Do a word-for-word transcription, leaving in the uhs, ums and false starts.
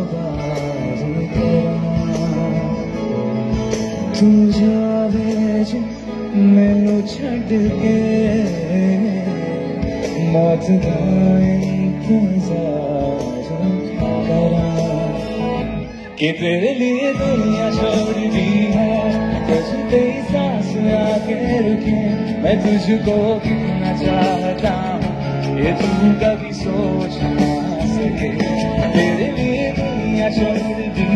आवाज़ तेरा तू जावे जे मैनू छड़ के मौत दा इंतजार करा कि तेरे लिए दुनिया छोड़ दी है तुझ पे सांस आके रुके मैं तुझको कितना चाहता हूँ ये तू कभी सोच ना सके तेरे लिए दुनिया छोड़ दी